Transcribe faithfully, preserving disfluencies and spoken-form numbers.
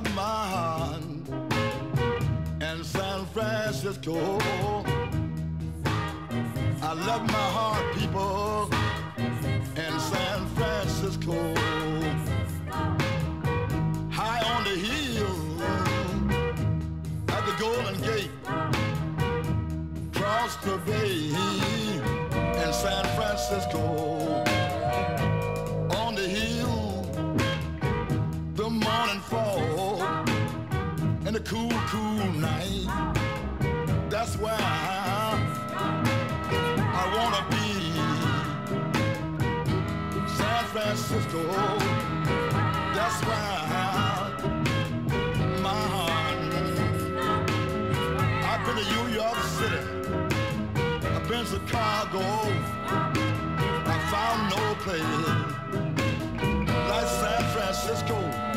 love my heart in San Francisco. I love my heart, people, in San Francisco. High on the hill at the Golden Gate, across the bay in San Francisco. On the hill, the morning fall and the cool, cool night. That's where I, I wanna be. San Francisco, that's where my heart. I've been to New York City, I've been to Chicago. I found no place like San Francisco.